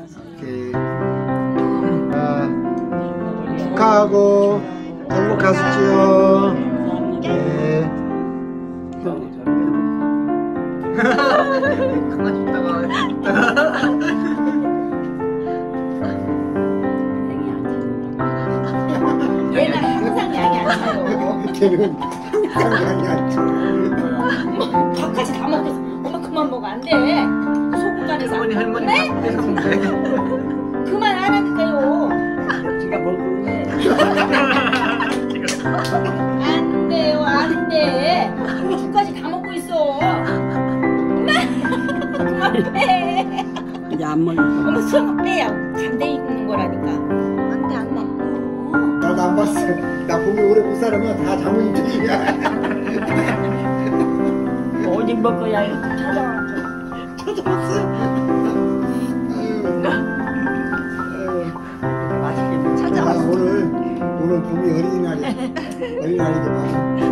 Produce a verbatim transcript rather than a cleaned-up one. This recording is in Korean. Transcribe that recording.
오케이. 아, 축하하고 행복하시지요. 네. 가만히 있다가 얘는 항상 양이 안 차요. 걔는 항상 양이 안 차요. 밥까지 다 먹겠어. 엄마 그만 먹어 안 돼. 소금간에서 할머니 할머니 네? 밥에서 먹네. 그만 안 하니까요. 지가 먹을래. 안 돼요 안 돼. 죽까지 다 먹고 있어. 엄마 그만 빼. 이제 안 먹는 거. 엄마 수영 빼야 잠대 있는 거라니까. 안 돼 안 먹고. 나도 안 봤어. 나 보기 오래 못 살으면 다 장모님들이야. 어디 먹고 야 이거 찾아와. 찾아왔어. 맛있게 찾아왔어. 오늘 오늘 봄이 어린이날이야. 어린이날이구만.